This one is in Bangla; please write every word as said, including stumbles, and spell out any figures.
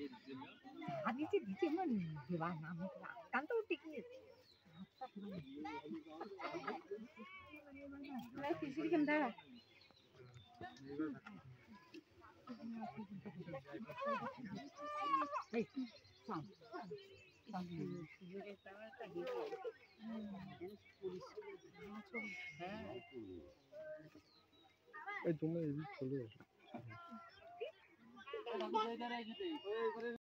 아니지 니지면 기와 나무 간도 টিকনিক मैं किसी के अंदर এই সাম সাম estaba hasta aquí এই তুমি এই চলে আসো